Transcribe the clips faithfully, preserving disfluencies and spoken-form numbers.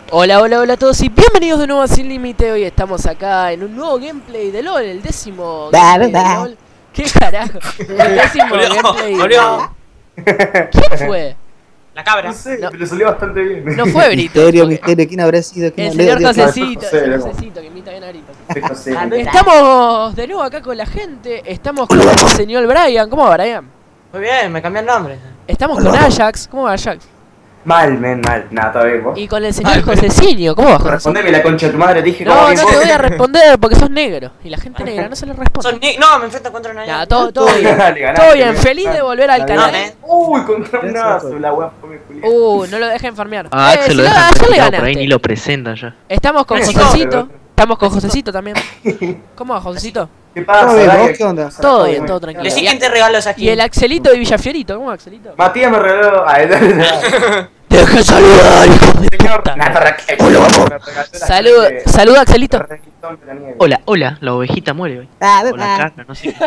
Hola, hola, hola a todos y bienvenidos de nuevo a Sin Límite. Hoy estamos acá en un nuevo gameplay de LOL, el décimo gameplay de LOL. ¿Qué carajo? El décimo gameplay de... ¿Quién fue? La cabra. No sé, No. pero salió bastante bien. No fue Brito. Misterio, porque- misterio, ¿quién habrá sido? ¿Quién El Leo, señor Dios, Josecito, José, el loco. Josecito que imita bien a Brito. Sí, no sé. Estamos de nuevo acá con la gente. Estamos con el señor Brian. ¿Cómo va, Brian? Muy bien, me cambié el nombre. Estamos con Ajax. ¿Cómo va, Ajax? Mal, men, mal. Nada, todavía bien, vos. Y con el señor Josecinho. ¿Cómo va, José? Respondeme la concha de tu madre, dije No, como no que te vos- voy a responder porque sos negro. Y la gente negra no se le Son responde. ni- No, me enfrento contra una. Nada, todo, todo bien. Dale, ganaste, Todo bien, men. feliz de volver al Dale. canal. No, men. Uy, contra un aso, la weá fue mi Uh, no lo dejen farmear. Ah, Eh, Axel si lo no, dejan ayer le tirado por ahí ganaste. ni lo presentan ya. Estamos con Eh, Josecito. no, pero- Estamos con Josecito también. ¿Cómo va, Josecito? ¿Qué pasa? ¿Todo bien, Dale. vos? ¿Qué onda? Todo bien, todo tranquilo. Le quién te regaló esa Y el Axelito de Villafiorito. ¿Cómo va, Axelito? Matías me regaló. Ay, dale, dale. Deja saludar, hijo de Señor. puta. Nada, Raquel, boludo, vamos. Me regaló la Salud, gente- saluda, Axelito. Requitón de la nieve. Hola, hola, la ovejita muere hoy. Ah, O la caca, no sé.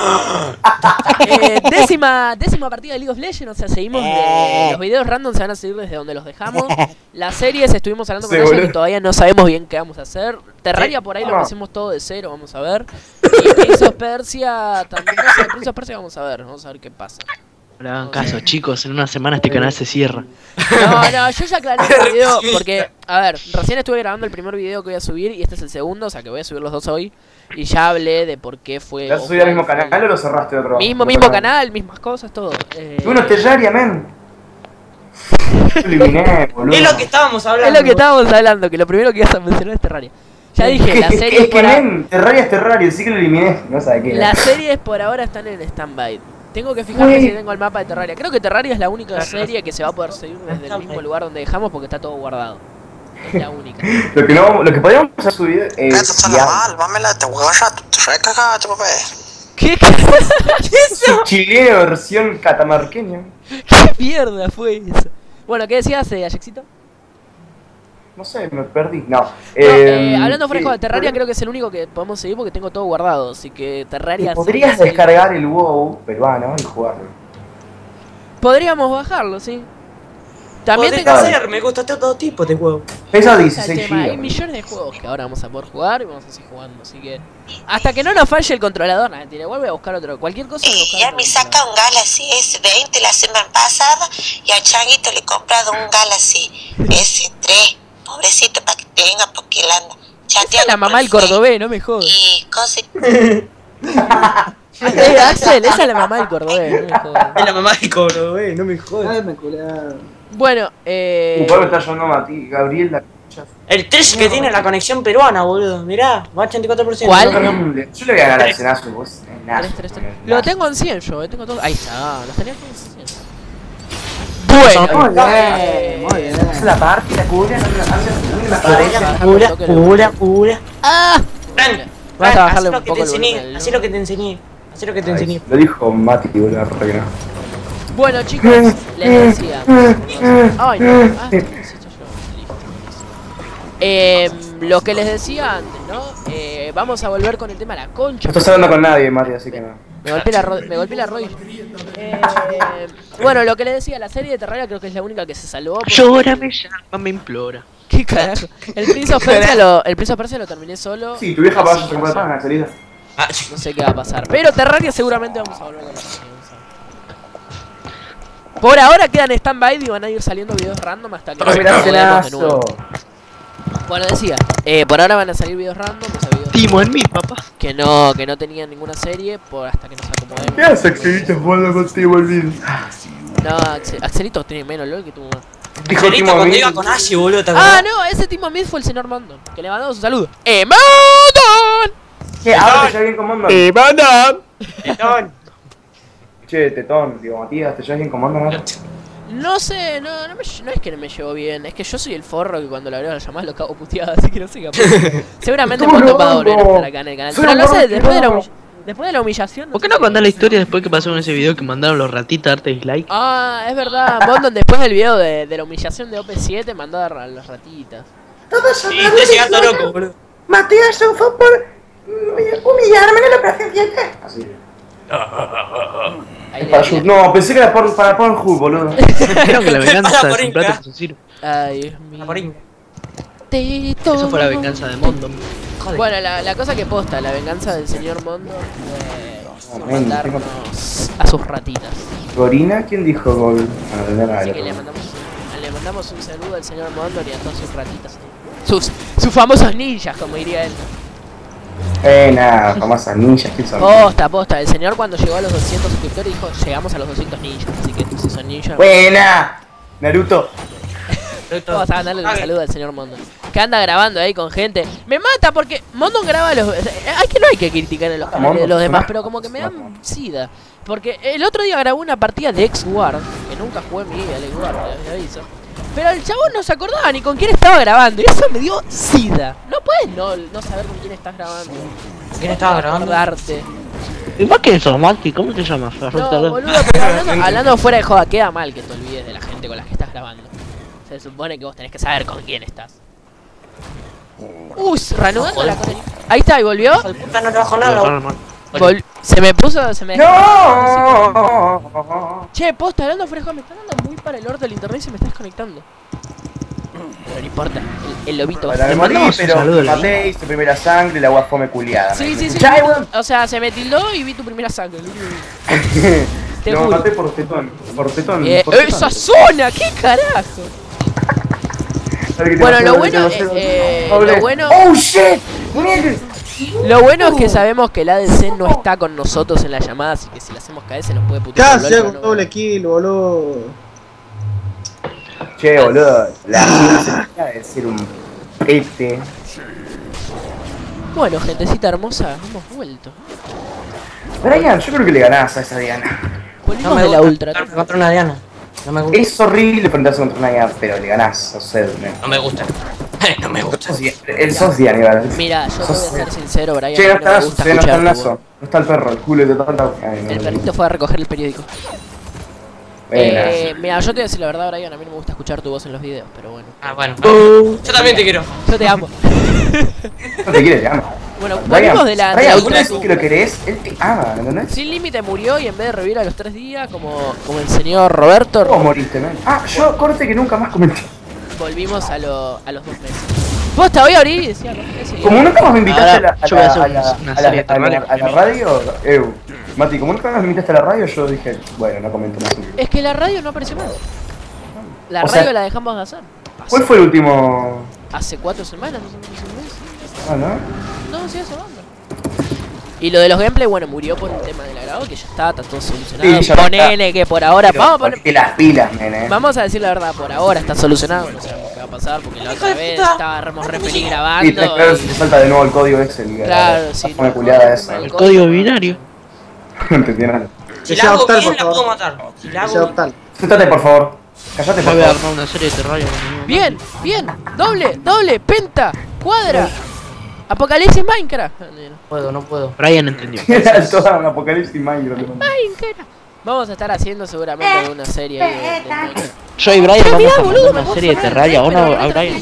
Eh, décima, décima partida de League of Legends. O sea, seguimos. De, los videos random se van a seguir desde donde los dejamos. Las series estuvimos hablando con Sí, ella boludo. y todavía no sabemos bien qué vamos a hacer. Terraria por ahí lo Ah. hacemos todo de cero, vamos a ver. Y Prince of Persia también. No sé, Prince of Persia vamos a ver, vamos a ver qué pasa. No le hagan caso, chicos, en una semana este canal se cierra. No, no, yo ya aclaré el video porque, a ver, recién estuve grabando el primer video que voy a subir y este es el segundo, o sea que voy a subir los dos hoy. Y ya hablé de por qué fue. ¿Lo has subido al mismo canal o lo cerraste de otro? Mismo, otro mismo canal, mismas cosas, todo. Eh, Y uno Terraria, men. Lo eliminé, boludo. Es lo que estábamos hablando. es lo que estábamos hablando, que lo primero que ibas a mencionar es Terraria. Ya dije, las Es series que, por a- men, Terraria es Terraria, sí que lo eliminé. No sabe qué. las series por ahora están en stand-by. Tengo que fijarme Güey. si tengo el mapa de Terraria. Creo que Terraria es la única serie que se va a poder seguir desde el mismo lugar donde dejamos porque está todo guardado. Es la única. Lo que no, lo que podríamos hacer subir es. Это це нормально, вам мене te вважати, ти що яка тебе? ¿Qué, Su chileno versión catamarqueña. ¿Qué mierda fue eso? Bueno, ¿qué decías, eh, Ayexito? No sé, me perdí. No. No, eh, hablando sí, fresco de Terraria, pero- creo que es el único que podemos seguir porque tengo todo guardado. Así que Terraria. sí, Podrías sí. descargar el WoW peruano y jugarlo. Podríamos bajarlo, sí. También Podés tengo. hacer, me gusta todo tipo de juego. Pesa Ese es dieciséis el tema, Hay gigas. millones de juegos que ahora vamos a poder jugar y vamos a seguir jugando. Así que. Hasta que no nos falle el controlador, nada, mentira, vuelve a buscar otro. Cualquier cosa. voy a buscar Ya otro me saca controlador. un Galaxy S veinte la semana pasada y a Changuito le he comprado un Galaxy S tres. Pobrecito para que tenga porque él anda Esa es chateando la mamá por del cordobés, no me jodas. Y cosas. Eh, Axel, esa es la mamá del cordobés, no me jodas. Es la mamá de cobro, eh, no me jodas. Ay, me cularon. Bueno, eh. Uh, me está llamando Mati, Gabriel la concha. El tres que tiene la conexión peruana, boludo. Mirá, va a ochenta y cuatro por ciento. ¿Cuál? Yo le- yo le voy a ganar al cenazo, vos. en nada. tres, tres, tres. Lo tengo en cien yo, eh, tengo todo. Ahí está, los tenía todos en cien. Bueno, Muy bien, eh, muy bien. Es la parte, la cubre, no me no me aparece. Pura, pura, pura. ¡Ah! Fran, Vas a Fran, bajarle hacé un lo que poco te el volumen enseñé. al- Hacé lo que te enseñé. Hacé lo que te enseñé. Lo dijo Mati, boludo, re que no. Bueno, chicos, les decía. Ay, no. Ah, necesito yo. Listo. Eh, lo que les decía antes, ¿no? Eh, vamos a volver con el tema de la concha. No estás hablando con nadie, Mati, así que no. Me golpeé la, ro- me golpeé la rodilla. Eh, bueno, lo que les decía, la serie de Terraria creo que es la única que se salvó. porque- Llórame, llama, me implora. ¿Qué carajo? El Prince of Persia lo, el Prince of Persia lo terminé solo. Sí, tu vieja Así va a que se no sé. encuentra en la salida. Ah, No sé qué va a pasar. Pero Terraria seguramente vamos a volver con la serie, vamos a ver. Por ahora quedan en stand-by y van a ir saliendo videos random hasta que Pero mirá, nos veamos de nuevo. cenazo. Bueno, decía, eh, por ahora van a salir videos random, o sea, videos Timo en mí, papá. que no, que no tenían ninguna serie, por hasta que nos acomodemos. ¿Qué haces, Axelito, jugando contigo el video? No, Axel- Axelito tiene menos LOL que tu mamá. Dijo Angelito Timo cuando Mil. iba con Ashi, boludo, ¿te Ah, acordás? no, ese Timo Mid fue el señor Mondon, que le mandamos un saludo. ¡Eh, Mondon! ¿Qué? Ahora te llevas bien con Mondo. Tetón. Che, tetón, digo, Matías, ¿te llevas bien con Mondo, no? No sé, no, no, me, lle- no es que no me llevo bien, es que yo soy el forro que cuando le abrió la llamada lo cago puteada, así que no sé qué pasa. Seguramente ¡Estamos Mondon va a volver a locos! estar acá en el canal. ¡Soy Pero un no sé, gordo después de la, tirado! humilla- después de la humillación. ¿Por qué sé no qué contás la va a historia después que pasó en ese video que mandaron los ratitas a darte dislike? Ah, es verdad, Mondon después del video de, de la humillación de O P siete mandó a, a las ratitas. Sí, te llegas todo loco, boludo. Matías se fue por humillarme en la presencia. Así. Ahí le Para decía. Yu- No, pensé que era por, para Pornhub, boludo. Creo que la venganza Pasa es por un plato Inca. con Ciro. Ay, Dios mío. La porín. de todo. Eso fue la venganza de Mondo. Joder. Bueno, la, la cosa que posta, la venganza del señor Mondo fue Amén, mandarnos a sus ratitas. ¿Gorina? ¿Quién dijo gol? Ah, de nada, Así que le mandamos, un- le mandamos un saludo al señor Mondo y a todas sus ratitas. Sus, sus famosos ninjas, como diría él. Eh, nada, famosas ninjas, ¿quién son? Posta, posta. El señor cuando llegó a los doscientos suscriptores dijo, llegamos a los doscientos ninjas. Así que si son ninjas... Buena, Naruto. Vamos a darle un saludo al señor Mondo. Que anda grabando ahí con gente. Me mata porque Mondo graba los... Hay que no hay que criticar en los canales de los demás, pero como que me dan sida. Porque el otro día grabó una partida de X-War, que nunca jugué en mi vida, el X-War, te aviso. Pero el chabón no se acordaba ni con quién estaba grabando. Y eso me dio sida. No puedes no, no saber con quién estás grabando. ¿Quién estaba grabando? Acordarte. ¿Y más que eso, Maki? ¿Cómo te llamas? No, boludo, pero hablando, hablando fuera de joda, queda mal que te olvides de la gente con la que estás grabando. Se supone que vos tenés que saber con quién estás. Uy, reanudando la conexión. Ahí está, y volvió. Hijo de puta, no trabajo nada. Vol- se me puso, se me... No. Che, posta, hablando fuera de joda, me está dando muy para el orto del internet y se me está desconectando. Pero no importa, el, el lobito va a Para ser- me morí, mandamos un pero saludo, la maté, hice primera sangre y la agua fome culiada. Sí, sí, sí. Ya, weón. O sea, se me tildó y vi tu primera sangre. lo único que- Te Lo juro. maté por tetón, por tetón. Eh, por tetón. ¡Esa zona! ¿Qué carajo? Dale que te Bueno, vas a lo ver, bueno, que te vas a ver. eh, eh, Doble. lo bueno- ¡Oh, shit! Mierda. Lo bueno es que sabemos que el A D C no está con nosotros en la llamada, así que si le hacemos caer se nos puede putear. Casi el hago LOL, un pero no- doble kill, boludo. Che, boludo, la ciencia de ser un pete. Bueno, gentecita hermosa, hemos vuelto. Brian, yo creo que le ganás a esa Diana. Volvimos No me de la gusta ultra. enfrentarme contra una Diana. No me gusta. Es horrible enfrentarse contra una Diana, pero le ganás, o sea, me- No me gusta. No me gusta. sos, Di- eh, sos Diana, igual. Mira, yo te voy a ser sincero, Brian. Che, a no mí no está me Nazo, gusta che, no está escuchar el tu Nazo. voz. No está el perro, el culo de tanta. Ay, no, El no, perrito no. fue a recoger el periódico. Buena. Eh, mira, yo te voy a decir la verdad, Brian, a mí no me gusta escuchar tu voz en los videos, pero bueno. Ah, bueno. Yo también te quiero. Yo te amo. No te quiere, te ama. Bueno, Brian, volvimos de la, de la Brian, vos ultra. decís que lo querés, él te ama, ¿entendés? Sin límite murió y en vez de revivir a los tres días, como, como el señor Roberto, Vos moriste, man. Ah, yo corte que nunca más comenté. volvimos a, lo, a los dos meses. Vos te voy a abrir y decía dos meses. y- Como nunca más me invitaste a la, Ahora, a yo voy a la, hacer a la, una a la- serie de a la- terrarios. a la radio, eu, Mati, como nunca más me invitaste a la radio, yo dije, bueno, no comento más. Es que la radio no apareció más. La O radio sea, la dejamos de hacer. ¿Cuál Hace, fue el último? hace cuatro semanas, no sé, no sé, un mes. Ah, ¿no? No, sí, hace banda. Y lo de los gameplay, bueno, murió por un tema del agrado que ya está, está todo solucionado. Sí, ya está. Ponele que por ahora, Pero vamos a poner, ponete las pilas, nene. vamos a decir la verdad, por ahora está solucionado, no sabemos qué va a pasar porque la otra de vez puta! estábamos re feliz Sí, grabando. tenés que ver y- si te salta de nuevo el código ese. el- Claro, la- sí, la fome no, culiada no, esa. no, El código binario. No entendí nada. Si Que la sea hago octal, bien, por la puedo favor. matar. Si la Que hago sea bien. octal. Sentate, por favor. Callate, Yo por voy a favor. armar una serie de terrarios con mi amigo. Bien, bien, doble, doble, penta, cuadra, apocalipsis Minecraft. No puedo, no puedo. Brian entendió. Era toda un apocalipsis Minecraft. Minecraft. Vamos a estar haciendo seguramente una serie ahí de, de Minecraft. Yo y Brian Che, vamos mirá, a boludo, armar me una puedo serie de poner terraria. re, ¿O no, pero a no Brian?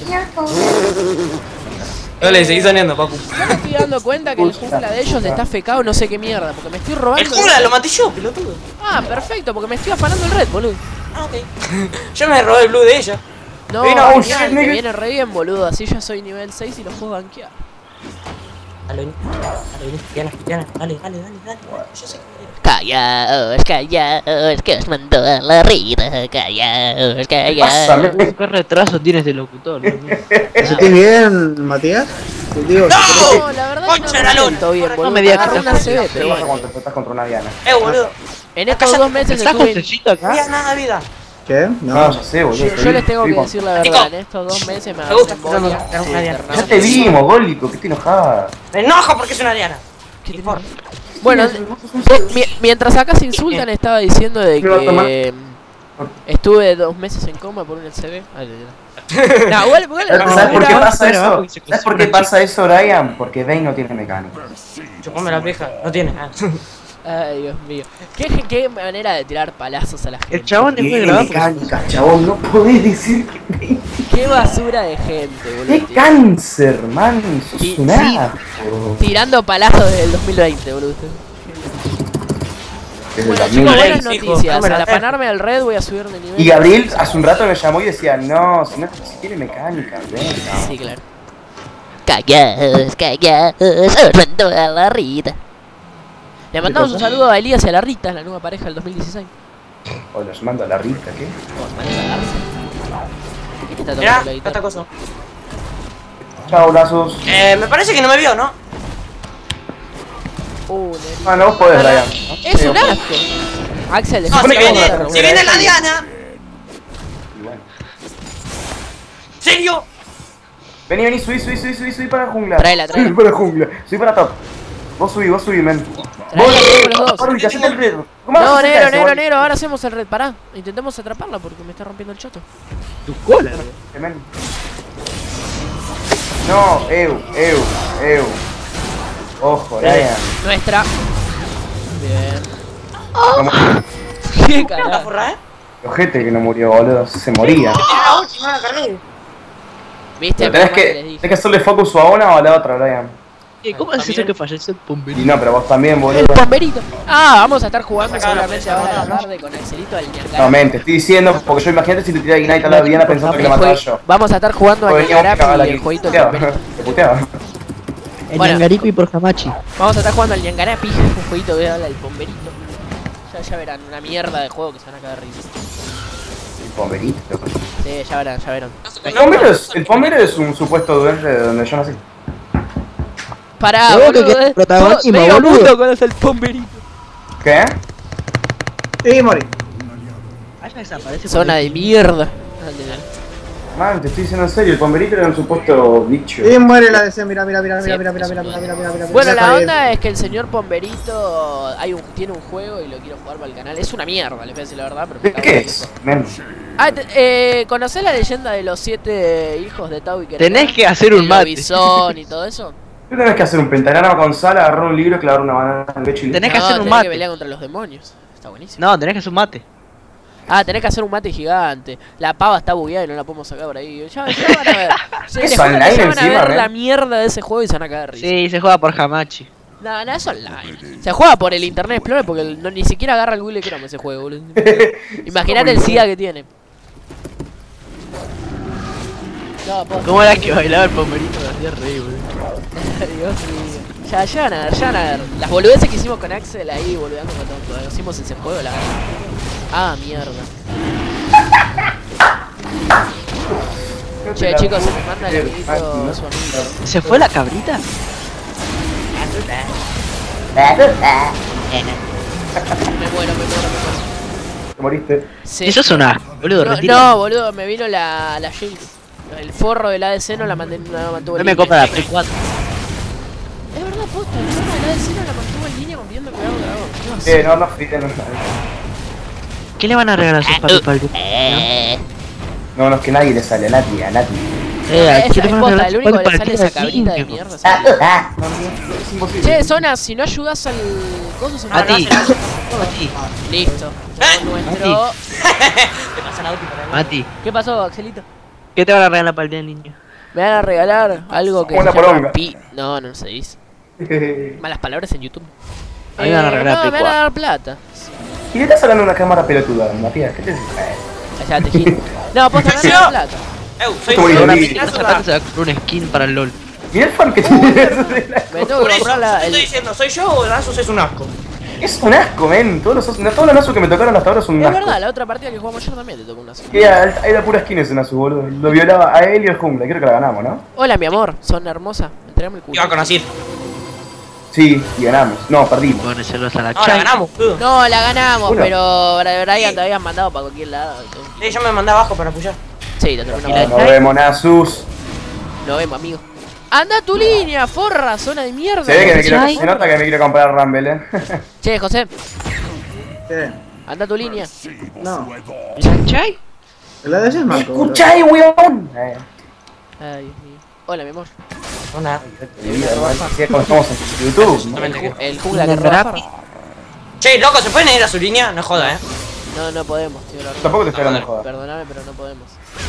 Dale, seguí soñando, papu. Yo me estoy dando cuenta que el jungla de ellos está fecado no sé qué mierda, porque me estoy robando. El jungla lo maté yo, pelotudo. Ah, perfecto, porque me estoy afanando el red, boludo. Ah, ok. Yo me robé el blue de ella. No, Mira, oh, genial, shit, que nigga. viene re bien, boludo. Así ya soy nivel seis y lo puedo banquear. Dale, vení. Dale, vení, Diana, Diana. Dale, dale, dale, dale. Yo sé que Callaos, callaos, que os mandó a la rida, callaos, Pásame. callaos. ¿Qué retraso tiene este locutor? Dios mío? ¿Te sentís bien, Matías? Te digo, No, la verdad que no Concha me la lona. siento bien, boludo. No me digas que Agarré te una C B, ¿Qué pero pasa bueno. cuando te estás contra una Diana? Eh, boludo. En estos dos meses ¿Estás con estuve... sellito acá? No había nada de vida. ¿qué? No, No. ya sé, boludo. Yo, yo les tengo que Estoy- decir la verdad, en estos dos meses me Me gusta agarré escuchando embolia, que es una sí, Diana. internado. Ya te vimos, Gólico, que te enojaba. Me enojo porque es una Diana. ¿Qué ¿Qué te por? Bueno, eh, mi- mientras acá se insultan estaba diciendo de Me va a tomar. que mm, estuve dos meses en coma por un L C B. Ay, ay, ay. No, igual, igual, ¿Sabes no, por qué era- pasa Pero, eso? porque se ¿Sabes por qué pasa eso, Brian? Porque Bane no tiene mecánica. Chupame la pija. No tiene. Ah. Ay, Dios mío. ¿Qué, qué manera de tirar palazos a la gente. El chabón después de Tiene grabar. porque- mecánica, chabón. No podés decir que Bane. Qué basura de gente, boludo. ¡Qué tío. cáncer, man! ¡Sos Sí, un sí. asco! Tirando palazos desde el dos mil veinte, boludo. Desde Bueno, el chicos, dos mil. buenas hijo, noticias. dámela. Al afanarme al red voy a subir de nivel. Y Gabriel hace un rato me llamó y decía, no, si no si tiene mecánica, venga. Sí, claro. Cagaos, cagaos, os mandó a la Rita. Le mandamos un saludo a Elías y a la Rita, la nueva pareja del dos mil dieciséis. O los mando a la Rita, ¿qué? ¿Qué te está Mirá, tocando la esta guitarra? cosa. Chao, lazos. Eh, me parece que no me vio, ¿no? Uh, Neri. Ah, no, vos podés, Ryan. Es Sí, un vos- asco. Axel, No, dejá si supone que de- vamos a viene, hacer si una viene la vez. Diana. Y bueno. ¿Serio? Vení, vení, subí, subí, subí, subí, subí para jungla. Tráela, tráela. Subí para jungla, subí para top. Vos subí, vos subí, men. Tráela, Vos, tenemos los dos. Barbie, hacete el red. ¿Cómo No, vas a hacer negro, eso, negro, Barbie? negro, ahora hacemos el red, pará. Intentemos atraparla porque me está rompiendo el choto. Tu cola. Men. No, eu, eu, eu. Ojo, Ryan. Nuestra. Bien. Como ¿Qué ¿La carajo? forra, eh? el ojete que no murió, boludo. Se moría. Tiene la ulti, no la cargué. ¿Viste? Pero tenés Menos mal que, les dije. tenés que hacerle focus a una o a la otra, Ryan. Eh, ¿Cómo es eso que falleció el Y pomberito? no, pero vos también, El boludo. pomberito. Ah, vamos a estar jugando Sacá la seguramente presa, ahora a la ¿no? tarde con Axelito al Niangara. No, men, te estoy diciendo, porque yo imagínate si te tirara Ignite a la Diana pensando que la mataba yo. Vamos a estar jugando al Porque veníamos que cagar Niangara y aquí. el jueguito del Te pomberito. puteaba. El Bueno. Yangarico y por Hamachi. Vamos a estar jugando al Niangara, pija, un jueguito que habla del pomberito. Ya, ya verán, una mierda de juego que se van a cagar risa. El pomberito. Sí, ya verán, ya verán. El pombero es, el pombero es un supuesto duende de donde yo nací. Pará, Seguro boludo, que eh. es protagonismo, Todo- medio boludo. mundo conoce el pomberito. ¿Qué? Y morí. Allá desaparece. Zona de mierda. Man, te estoy diciendo en serio, el pomberito era un supuesto bicho. Y muere la D C, mira, mira, mira, Sí, mira, mira, mira, es mira, un mira, mira, mira, mira. Bueno, mira, la está onda es que el señor Pomberito hay un, tiene un juego y lo quiero jugar para el canal. Es una mierda, les voy a decir la verdad, pero me ¿De cago qué en es? eso. Men. Ah, te- eh, ¿conocés la leyenda de los siete hijos de Tau y Querella? Tenés que hacer un El mate. lobizón y todo eso. Tú tenés que hacer un pentagrama con sal, agarrar un libro, clavar una banana en el pecho y listo. Tenés que No, hacer un tenés mate. que pelear contra los demonios. Está buenísimo. No, tenés que hacer un mate. Ah, tenés que hacer un mate gigante. La pava está bugueada y no la podemos sacar por ahí. Ya, ya van a ver. Se Es les juro que online ya van a encima, ver ¿eh? la mierda de ese juego y se van a cagar de risa. Sí, se juega por Hamachi. No, no, es online. Se juega por el Internet Explorer porque el- no, ni siquiera agarra el Google Chrome ese juego, boludo. Imagínate el SIDA que tiene. No, posta. ¿Cómo era que bailaba el pomberito? Me hacía reír, boludo. Dios mío. Ya, ya van a ver, ya van a ver. Las boludeces que hicimos con Axel ahí, boludeando con todo. Cuando hicimos ese juego, la verdad. Ah, mierda. Che, chicos, se me manda el amiguito, su amigo. ¿Se fue la cabrita? Me muero, me muero, me muero. Te moriste. Sí. Eso es una. Boludo, No, retira. no, boludo, me vino la, la Jinx. El forro del A D C no la mandé, no la mantuvo No en me línea. compra la Play cuatro. Es verdad, posta, el forro del A D C no la mantuvo en línea confiando que hago dragón. ¿Qué va a Eh, hacer? no, no, frite, no. ¿Qué le van a regalar a sus papi para el Eh, No, no, es que nadie le sale, a nadie, a nadie. Eh, Es, ¿qué le es van a posta, regalar a el sus único papi que le para el sale esa día cabrita de cinco? mierda. es Ah, el- ah, no, no, es imposible. Che, Zona, si no ayudas al coso se me A va ti. hacer- Mati. Listo. Llegó nuestro. Te pasa la ulti para mí. Mati. ¿Qué pasó, Axelito? ¿Qué te van a regalar para el día del niño? Me van a regalar algo que Una se llama poronga. pi... No, no se dice. Malas palabras en YouTube. A mí me van a regalar no, Play me van a cuatro. dar plata. ¿Y le estás hablando de una cámara pelotuda, Matías? ¿Qué te dices? Allá te giro. No, posta, me van a dar plata. Eu, soy Como yo. digo, la Lili. mina Esa sola. plata se va a comprar un skin para el LOL. Mira el fan que tiene eso de la- Me tengo Por que eso, comprar yo la, te estoy el... diciendo, ¿soy yo o Nasus es un asco? Es un asco, men. Todos los, no, todos los Nasus que me tocaron hasta ahora son un Es asco. verdad, la otra partida que jugamos ayer también te tocó una sola. Que Era, era pura skin ese Nasu, boludo. Lo violaba a él y el jungla. Creo que la ganamos, ¿no? Hola, mi amor, son hermosa. Entregame el culo. Iba a conocer. Sí, y ganamos. No, perdimos. Póneselos a la No, la chat. ganamos, boludo. No, la ganamos, Una. pero Brian Sí. te habían mandado para cualquier lado. Sí, yo me mandé abajo para apoyar. Sí, te terminó. No, nos vemos, Nasus. Nos vemos, amigo. Anda tu línea, forra, zona de mierda. Se ve que me quiero, Ay. se nota que me quiero comprar Rumble, eh. Che, José, ¿Qué? anda tu línea. No. ¿Chai? El A D C es manco. boludo. ¡Escuchá, weón! Eh, Ay, Dios mío. Hola, mi amor. No, nada. mi vida, hermano. Sí, como estamos en YouTube. Exactamente que- El jungla que roba farra. Che, loco, ¿se pueden ir a su línea? No joda, eh. No, no podemos, tío. la verdad. Tampoco te estoy hablando de joda. Perdóname, pero no podemos.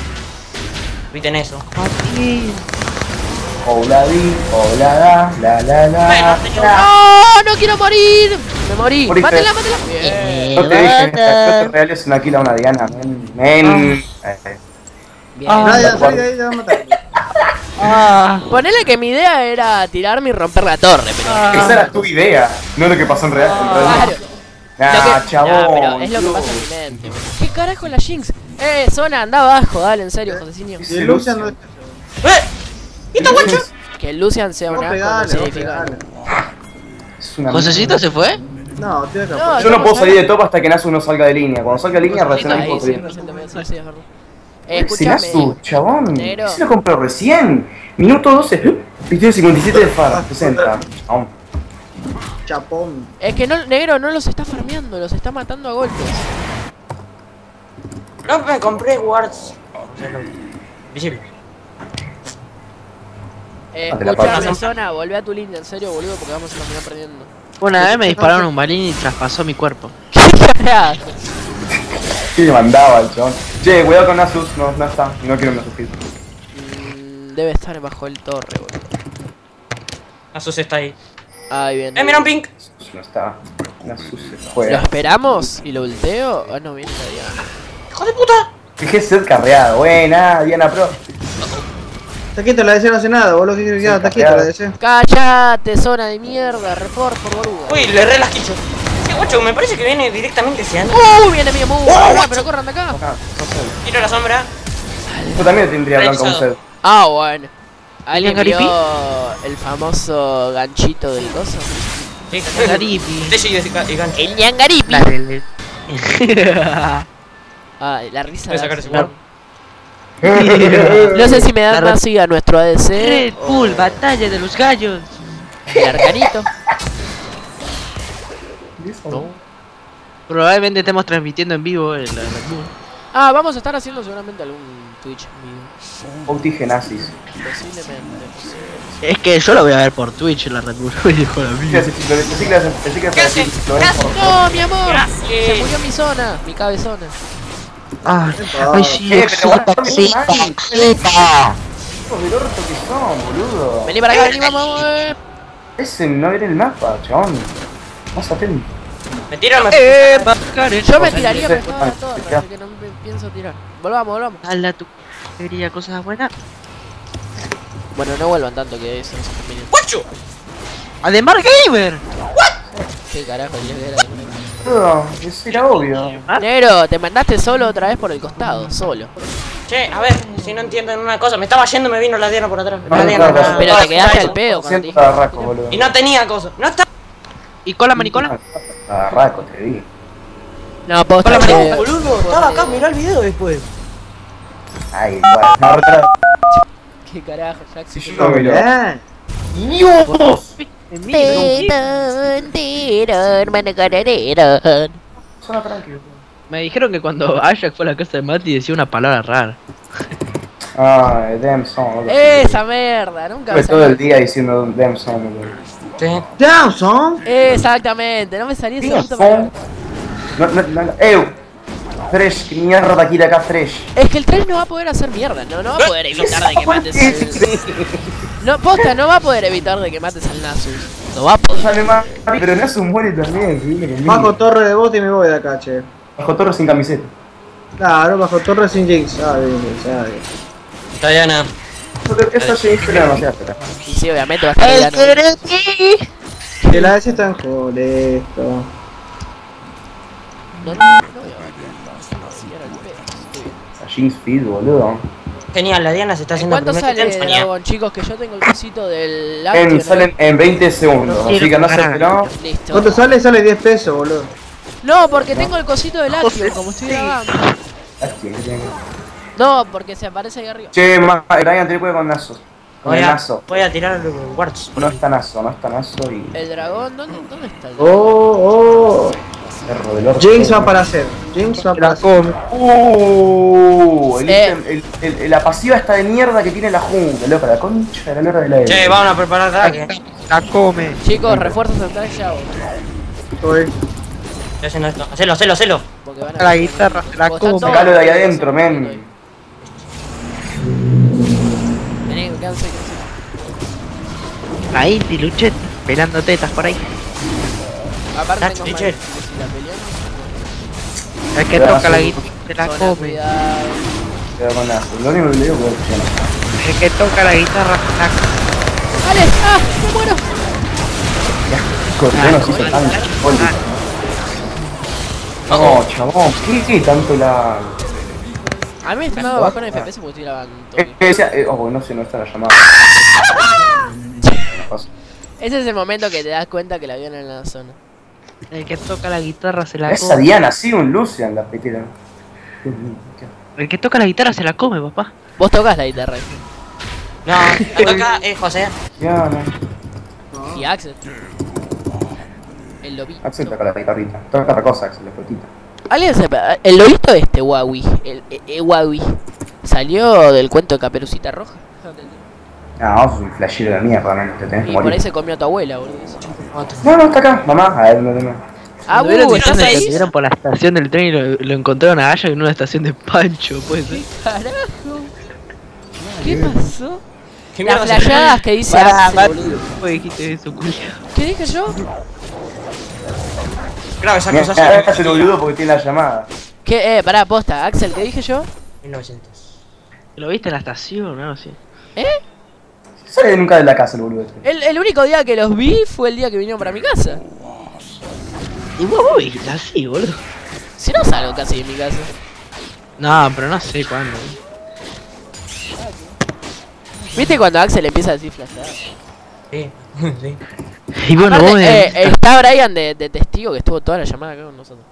Visten eso. Mati. Hola, di, hola, da, la, la, la. Bueno, señor. la. ¡No! ¡No quiero morir! Me morí. Moriste. Mátela, mátela. Bien. No te dije, no te regales una kill a una Diana, men. Men. Eh, Bien. Nadie, salí de ahí, te va a matar. Ah, Ponele que mi idea era tirarme y romper la torre, pero. Esa era tu idea, no lo que pasó en real. en Claro. realidad. Nah, Lo que- chabón. no, pero es lo que no. pasa en mi mente. boludo. ¿Qué carajo la Jinx? Eh, Zona, anda abajo, dale, en serio, Josecinio. Y el Lucian no. ¡Eh! ¿Y esta guacho? Que el Lucian sea un Vos asco no pegale, vos significa. pegale. Es una ¿Josecito se fue? No, estoy acá. No, Yo no puedo estamos salir de hablando- top hasta que Nasu no salga de línea. Cuando salga de línea, recién ahí Ahí puedo sí, salir. recién te voy a decir, sí, es verdad. Eh, Ese escuchame. Nasu, chabón. Negro. Se lo compró recién. Minuto doce. Y tiene cincuenta y siete de Farah. sesenta. Chabón. Chapón. Es que no, negro no los está farmeando, los está matando a golpes. No me compré wards. Visible. Eh, Ah, te la escuchame, paso. Zona, volvé a tu línea, en serio, boludo, porque vamos a terminar perdiendo. Una vez me dispararon un balín y traspasó mi cuerpo. ¿Qué carajo? Sí, me mandaba el chabón. Che, cuidado con Nasus. No, no está. Y no quiero me sufrir. Mm, debe estar bajo el torre, boludo. Asus está ahí. Ahí viene. ¡Eh, mira un pink! No está. Nasus se ¿Lo juega. esperamos y lo ulteo? Ah, no, viene la Diana. ¡Hijo de puta! Fijé ser carreado. Buena, Diana Pro. Está quieto, la D C no hace nada, boludo. ¿Qué quieres que haga? Está quieto la D C. Cállate, Zona de mierda, reforz por boludo. Uy, le re las quicho. Sí, guacho, me parece que viene directamente hacia antes. ¡Uh! Viene mi mu. Pero corran de acá. Ah, no sé. Tiro la sombra. Yo también tendría blanca un Realizado. set. Ah, bueno. ¿Alguien ¿Garipi? vio el famoso ganchito del coso? Sí, Garipi. Dejo y y- y gancho. El ñangaripi. Dale. Ah, la risa Voy a de sacar ese Axel. guard. No sé si me La dan re- más siga a nuestro A D C Red Bull, batalla de los gallos. o el arcanito. Probablemente estemos transmitiendo en vivo el Red Bull. Ah, vamos a estar haciendo seguramente algún Twitch en vivo. Bautigenazis. Posiblemente, posiblemente. Es que yo lo voy a ver por Twitch la Red Bull. Hijo de la Sí, mía. sí, sí, lo- pensé que ibas a- pensé que ibas a decir, lo ven por- No, mi amor. Gracias. Se murió mi zona, mi cabezona. Ah, ay, sí, Eh, pero van a estar muy Cosita, mal. cosita. Hijos del orto que son, boludo. Vení para acá, vení, vamos. eh. Ese no era el mapa, chabón. Más atento. Me tiro, me. Eh, va a caer el- Yo me tiraría, pero sí, estaba la sí, torre, sí. así que no me pienso tirar. Volvamos, volvamos. Hala, tu quería cosas buenas. Bueno, no vuelvan tanto que eso no se termine. ¡Guacho! Además Gamer. ¿Qué carajo querías que era? Boludo, eso era obvio. Negro, te mandaste solo otra vez por el costado, solo. Che, a ver, si no entienden una cosa. Me estaba yendo, me vino la Diana por atrás. No, La no, Diana, claro, la- Pero la- te quedaste la- al pedo cuando te Siento dije. a Raco, boludo. Y no tenía cosa. No está. ¿Y cola manicola? A Raco, te vi. No, posta No, que... boludo. Estaba acá, mirá el video después. Ay, bueno, no, retara- ¿Qué carajo, Jack? Si yo no me lo. Bien. ¡Dios! Tirón, tirón, manacarerón. Suena tranquilo. Me dijeron que cuando Ajax fue a la casa de Mati decía una palabra rara. Ay, damn song. boludo. Esa merda, nunca me Estuve todo el salió. día diciendo damn song, boludo. Sí. Down, son. Exactamente, no me salía esa Damn puta song. palabra. No, no, no, ¡Ew! Fresh, ¿qué mierda quiere acá Fresh? Es que el tren no va a poder hacer mierda, no, no va a poder evitar de que mates al... No, posta, no va a poder evitar de que mates al Nasus. No va a poder. Sale más, pero Nasu muere también, que viene conmigo. Bajo torre de bot y me voy de acá, che. Bajo torre sin camiseta. Claro, bajo torre sin Jinx. Ah, bien, bien, ya, bien. Está Diana. Esa se hizo demasiado fea. Y sí, obviamente va a estar El Diana. Kuroki. Que la D C está en molesto. No, no, no voy a bailar. Sí, era el pedo. Estoy bien. A Jinx Feed, boludo. Genial, la Diana se está ¿En haciendo cuánto primer sale ítem, genial. Dragón, chicos? Que yo tengo el cosito del En, Action, salen en veinte segundos, No así quiero que no se jugar a- esperó. Listo. ¿Cuánto sale? Sale diez pesos, boludo. No, porque tengo el cosito del Action, como estoy grabando. No, porque se aparece ahí arriba. Che, ma, Brian te puede con Naso. Con Voy el a, Naso. voy a tirar los wards. No está Naso, no está Naso y. El dragón, ¿dónde, dónde está el dragón? Oh, oh. Perro del orto. Jinx va para hacer. Jinx va para hacer. Uh, el Eh. ítem- el- el- la pasiva está de mierda que tiene la jungla, loca, la concha de la lora de la Che, vamos a preparar ataque. La come. Chicos, refuerzos centrales ya, boludo. Estoy. Estoy haciendo esto. Hacelo, hacelo, hacelo. Porque van a... La guitarra se la Porque están come. todos- Sacalo de ahí adentro, men. Vení, quédense, quédense. Ahí, Tiluchet, pelando tetas por ahí. Aparte Ah, tengo Richard. más- si la peleamos. El que Pero toca la hace- guitarra se la Zona, come. cuidado. Queda con la... Lo único que le digo es que no. El que toca la guitarra se la come. ¡Ale! ¡Ah! ¡Me muero! Yo no sé tan No, chabón, ¿qué, qué tanto la...? A mí me está dando bajón en F P S porque estoy grabando un toque. Eh, decía, eh, oh, no sé, no está la llamada. Ese es el momento que te das cuenta que la avión en la zona. El que toca la guitarra se la Esa come. Diana, sí, un Lucian, la petera. El que toca la guitarra se la come, papá. Vos tocas la guitarra. No, la toca eh, José. Diana. Y Axel. El lobito. Axel toca la guitarrita. Toca otra cosa, Axel, la flotita. ¿Alguien sepa? El lobito este, Huawei. El eh, eh, Huawei. Salió del cuento de Caperucita Roja. Ah, vos sos un flashero de mierda, man. Te tenés que Y por ahí morir. se comió a tu abuela, boludo. No, no, está acá. Mamá, a ver, no, no. Ah, Cuando vieron uh, que ¿estás se ahí? metieron por la estación del tren y lo, lo encontraron a Aya en una estación de Pancho, pues. ¿Qué carajo? ¿Qué pasó? ¿Qué Las mierda se- flashadas que dice Pará, Axel, Mati, boludo. ¿cómo dijiste eso, culiao? ¿Qué dije yo? Claro, esa Mira, cosa acá se lo boludo porque tiene la llamada. ¿Qué? Eh, pará, posta. Axel, ¿qué dije yo? mil novecientos. ¿Lo viste en la estación? No sé. ¿Eh? Sale nunca de la casa el boludo este. El, el único día que los vi fue el día que vinieron para mi casa. Y vos, vos dijiste así, boludo. Si no salgo casi de mi casa. No, pero no sé cuándo. ¿Viste cuando Axel empieza a decir flasheadas? Sí, sí. Y bueno, Aparte, vos me... eh, está Brian de, de testigo que estuvo toda la llamada acá con nosotros.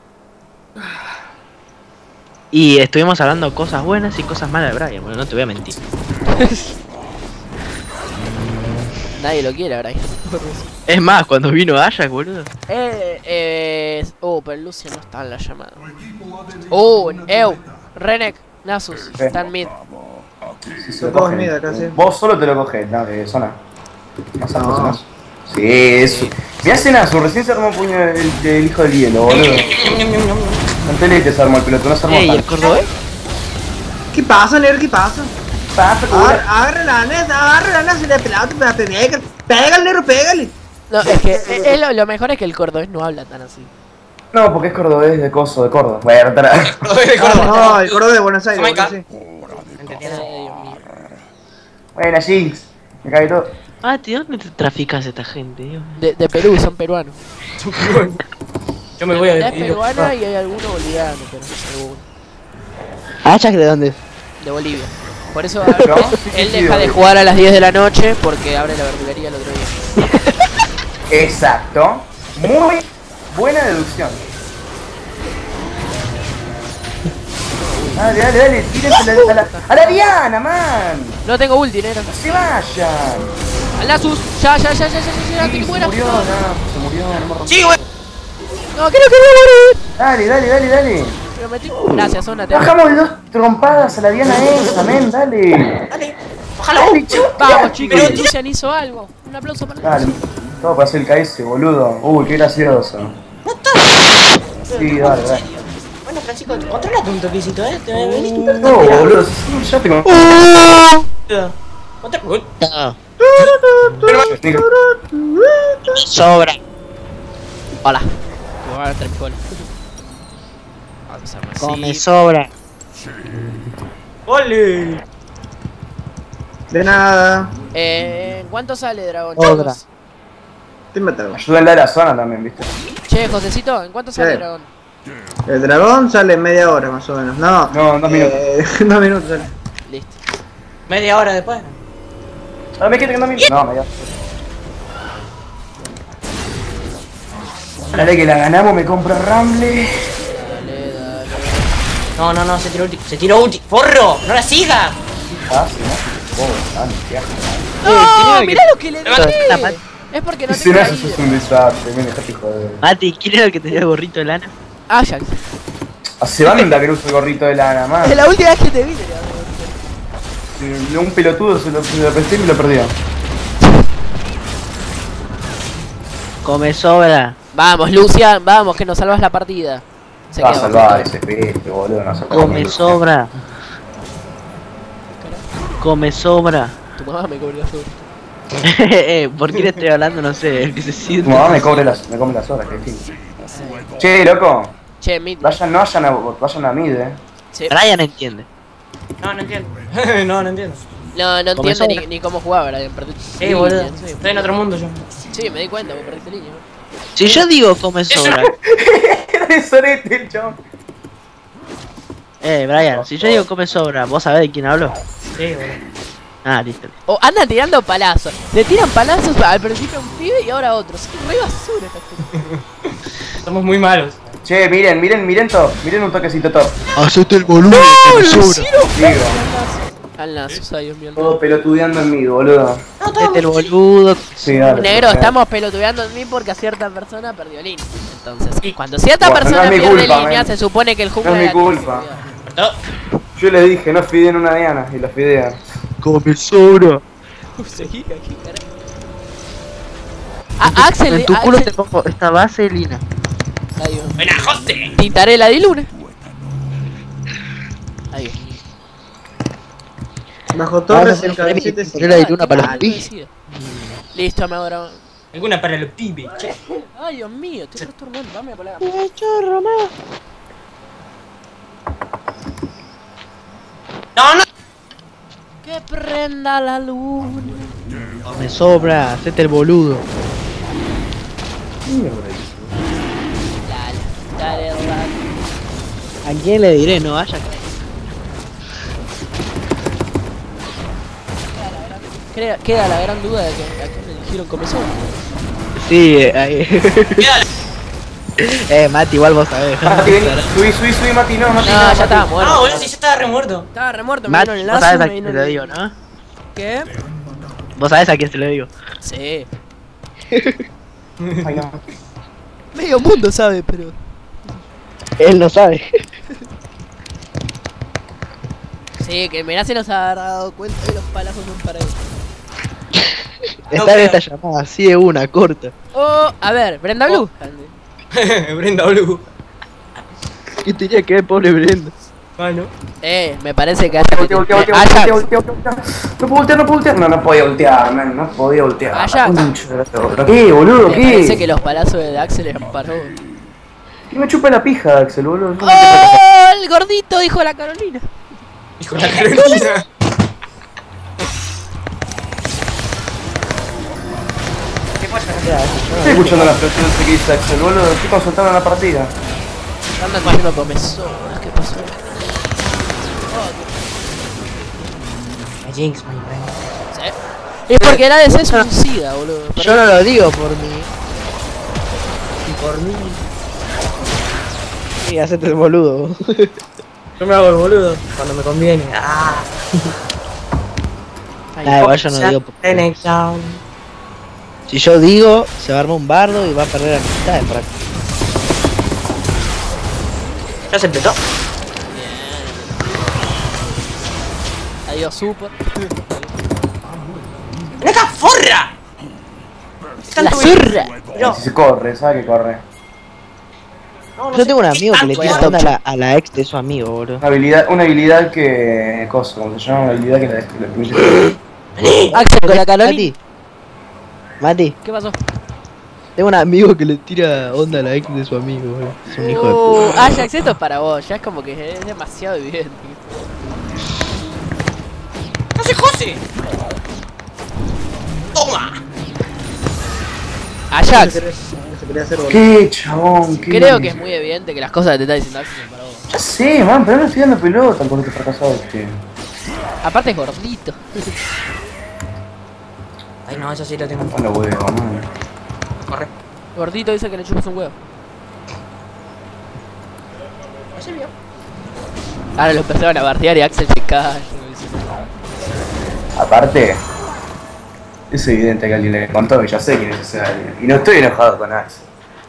Y estuvimos hablando cosas buenas y cosas malas de Brian, bueno, no te voy a mentir. Nadie lo quiere, Brian. Es más, cuando vino Aya, boludo. Eh, eh. Oh, pero Lucia no está en la llamada. Oh, Ew, Renek, Nasus, ¿Qué? están mid. Si se Son lo todos cogen. mid acá, sí. Vos solo te lo coges, no, de zona. Más alto, No. más. Sí, eso. Me hace Nasu, recién se armó puño del, del hijo del hielo, boludo. Antes se armó el piloto, no se armó Ey, ¿el tanto. cordobés? ¿Qué pasa, Ner? ¿Qué pasa? Pasa, Agar- cura. Agarra la neta, agarra la neta, la pelota, pégale, pégale, Nero, pégale. No, es que eh, eh, lo, lo mejor es que el cordobés no habla tan así. No, porque es cordobés de coso, de Córdoba. Bueno, tra- No, el coro de Buenos Aires, Jamaica. boludo, sí. Entendía nada. Ay, Dios mío. Buena, Jinx. Me cae todo. Ah, tío, ¿dónde te traficas esta gente, Dios? De, de Perú, son peruanos. Yo me voy a Es peruana y hay alguno boliviano, pero alguno. ¿Aya de dónde? De Bolivia. Por eso No, él, sí, sí, él sí, deja de obvio. jugar a las diez de la noche porque abre la verdulería el otro día. Exacto. Muy buena deducción. Dale, dale, dale, tírense a la, a la Diana, man. No tengo ulti, negro. No se vayan. Al Nasus, ya, ya, ya, ya, ya, ya, ya, que Sí, se muera. murió, no, se murió, no me rompió. Sí, güey. No, creo que voy a morir. Dale, dale, dale, dale. Pero metí- Gracias, Zona, te amo. Bajamos dos trompadas a la Diana esa, men, dale. Dale. Ojalá. Dale, chuta. Vamos, chicos, Pero- Lucian hizo algo. Un aplauso para Dale, Lucian. todo para hacer el K S, boludo. Uy, qué gracioso. Sí, dale, dale. Bueno, Francisco, controlate un toquecito, eh. Te venís. No, boludo, sí, ya te con... Contra- Uy. No, Nico. sobra. Hola. Me voy a dar tres picones. Vamos a hacer Come así. sobra. ¡Ole! De nada. Eh, ¿cuánto sale, dragón? Otra. Chicos? Te mataron. Ayúdenle a la zona también, viste. Che, Josecito, ¿en cuánto sale, ¿Qué? dragón? El dragón sale en media hora más o menos. No, No, dos minutos. eh, dos minutos sale. Listo. Media hora después. Ah, me quedé que no me... No, me dio. Dale que la ganamos, me compro Ramble. Dale, dale. No, no, no, se tiró ulti. Se tiró ulti. ¡Forro! ¡No la siga! Ah, sí, no. Oh, tan viaje. ¡No! que- ¡Mirá lo que le La dije! pat- Es porque no Si tengo no, la eso es vida. un desastre, me dejaste joder. Mati, ¿quién era el que tenía el gorrito de lana? Ajax. Hace banda que uso el gorrito de lana, más. Es la última vez que te vi, dragón. Un pelotudo se lo, se lo presté y me lo perdió. Come sobra. Vamos, Lucian, vamos, que nos salvas la partida. Se Va a quedó. salvar ese peste, boludo, no se Come sobra. Come sobra. Tu mamá me cobró sobre. Eh, ¿por qué le estoy hablando? No sé, el que se siente. Tu mamá me cobre las, me come las horas, que fin. Che, loco. Che, mid. Vayan, no vayan a, vayan a mid, eh. Sí. Brian entiende. No, no entiendo. no, no entiendo. No, no Comenzó entiende ni, una- ni cómo jugaba, Brian. Perdí. Eh, boludo. Sí, Estoy en otro mundo yo. Sí, me di cuenta, vos perdiste línea. Si yo digo come sobra. Era de sorete el chabón. Eh, Brian, si yo digo come sobra, ¿vos sabés de quién hablo? Sí, boludo. Ah, listo. O andan tirando palazos. Le tiran palazos al principio a un pibe y ahora a otro. Son re basura esta gente. Somos muy malos. Che, miren, miren, miren todo. Miren un toquecito todo. Hacete el boludo, ¡Oh, que me lo sobra. hicieron! Digo, Al nazo, ay Dios mío. todo pelotudeando en mí, boludo. Hacete el boludo. Sí, dale. Negro, dale. estamos pelotudeando en mí porque a cierta persona perdió línea. Entonces, cuando cierta Bueno, persona no es mi pierde culpa, línea, men. se supone que el jungla No es mi era el que culpa. se ¿Cortó? Yo le dije, no fideen una diana y la fidean. Come sobra. Uf, seguí aquí, carajo. Ah, Axel, En tu culo Axel. te pongo esta vaselina. Ahí va. Buena, José. Tintarela de luna. Ahí Bajo Vas a torres hacer el un cabecita premio de la luna para los pis. va. Listo, me ahora. Alguna para los pibes, che. Ay, Dios mío, estoy returbando. Vamos a poner. No, no. Que prenda la luna. Come sobra, hacete el boludo. Dale, dale, dale. ¿A quién le diré? No vaya. Queda, queda la gran duda de que a quién le dijeron comezón. Sí, eh, ahí. Quédale. Eh, Mati, igual vos sabés. Mati, vení. Subí, subí, subí, Mati, no, Mati. No, no, ya Mati. estaba muerto. No, boludo, si yo estaba remuerto. Estaba remuerto, me Mati, vino el vos lazo, sabés a me quién vino te lo el- digo, ¿no? ¿Qué? Vos sabés a quién se lo digo. Sí. Ay, no. Medio mundo sabe, pero. Él no sabe. Sí, que mirá se nos ha dado cuenta de los palazos son para él. Está en esta llamada, así de una, corta. Oh, a ver, Brenda Blue. Brenda Blue. ¿Qué tenía que ver, pobre Brenda? Bueno. Eh, me parece que haya que. Voltea, voltea, eh, voltea, Ajax. voltea, voltea, voltea. No puedo voltear, no puedo voltear. No, no podía voltear, man, no podía voltear. Ajax. Concha de la lora. ¿Qué, boludo? Me parece que ¿Qué? los palazos de Axel eran para vos. ¿Qué me chupa la pija, Axel, boludo? Yo no te ¡Oh! El gordito dijo la Carolina. Hijo de la Carolina. ¿Qué pasa? estoy escuchando la presión que dice Axel, boludo. Estoy concentrado en la partida. Andan diciendo comezón. ¿Qué pasó? A Jinx, my friend. Sí. Es porque era de ser suicida, boludo. Yo no lo digo por mí. Y por mí. Sí, hacete el boludo. Yo me hago el boludo cuando me conviene. Ah. Nah, igual yo no digo por Ten mí. exam. Si yo digo, se va a armar un bardo y va a perder amistades por acá. Ya se empezó. Adiós, super. ¡Esta forra! La zurra. No, Si se corre, sabe que corre. no, no Yo sé tengo un qué amigo que le tanto tira es. onda a la, a la ex de su amigo, boludo. Una habilidad, una habilidad que. Cosa, como se llama, una habilidad que la que la permite. Axel con la Carolina. Mati, Mati, ¿Qué pasó? tengo un amigo que le tira onda a la ex de su amigo, boludo. Es un hijo de Uh, puta. Ajax, esto es para vos. Ya es como que es demasiado evidente. ¡No se José! ¡Toma! Ajax, Se quería hacer boludo. ¿Qué, chabón? ¿Qué? creo que es muy evidente que las cosas que te está diciendo Axel son para vos. Ya sé, man, pero no estoy dando pelota con este fracasado este. Aparte es gordito. Ay, no, eso sí lo tengo. Hola, huevo, man. Corre. Gordito dice que le chupas un huevo. No se vio. Ahora lo empezaron a bardear y Axel se cae. Aparte, es evidente que alguien le contó que ya sé quién es ese alguien. Y no estoy enojado con Axel.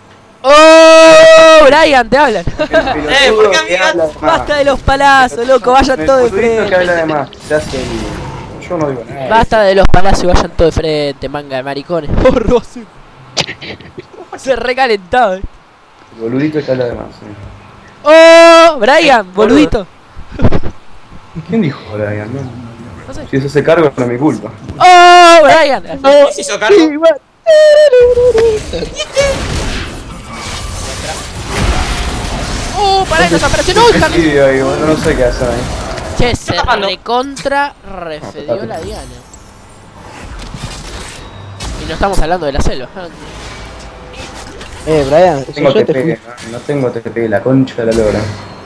¡Oh! Brian, te hablan. El pelotudo Eh, ¿por qué que amigas? habla de más. Basta de los palazos, loco, vayan El todos de boludito que habla de frente. más. Se hace el... Yo no digo nada. Basta de los palazos y vayan todos de frente, manga de maricones. ¡Oh, Rosy! Se recalentaba. eh. El boludito que habla de más. Sí. ¡Oh! Brian, boludito. ¿Quién dijo Brian? No, No sé. si se hace cargo no es mi culpa. ¡Oh! ¡No, Brian! ¿Qué se hizo cargo? ¡Uh, pará, que nos apareció! ¡No, hija Sí, de- ahí, bueno, no sé qué hacer ahí. Che, se tapando. recontra refedió la Diana. Y no estamos hablando de la selva. Eh, Brian, No tengo yo te T P, no, no tengo T P, la concha de la lora.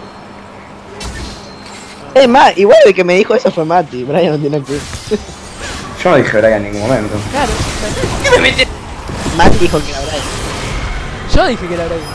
Es más, igual el que me dijo eso fue Mati. Brian no tiene que. Yo no dije Brian en ningún momento. Claro. ¿Qué me metes? Mati dijo que era Brian. Yo dije que era Brian.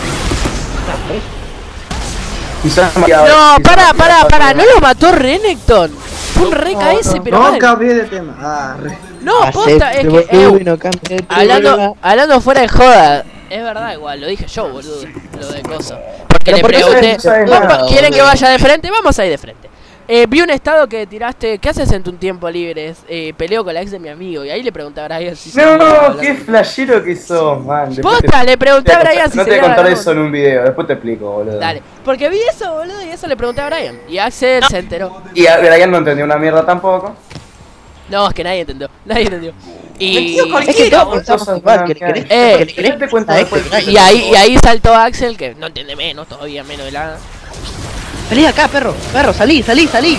Quizás No, pará, pará, pará. ¿No lo mató Renekton? Fue un re K S, pero No mal. cambié de tema. Ah, re. No, posta, es que... eh, hablando, hablando fuera de joda, es verdad igual, lo dije yo, boludo, lo de cosas. Porque Pero le ¿por qué pregunté, no sabes "Vamos, nada, ¿quieren que boludo?" vaya de frente? Vamos a ir de frente. Eh, vi un estado que tiraste, ¿qué haces en tu tiempo libre? Eh, peleo con la ex de mi amigo, y ahí le pregunté a Brian si se iba a No, hablar. qué flashero que sos, man. Después Posta, le pregunté a te- Brian si No se te iba a contaré hablar. eso en un video, después te explico, boludo. Dale, porque vi eso, boludo, y eso le pregunté a Brian. Y Axel se enteró. Y a Brian no entendió una mierda tampoco. No, es que nadie entendió, nadie entendió. Y, Metido Es que cualquiera, todos boludo. pensamos igual, que le querés. Eh, que le querés yo te cuento a después. este, y ahí, y ahí saltó Axel, que no entiende menos, todavía menos de la... Salí de acá, perro. Perro, salí, salí, salí.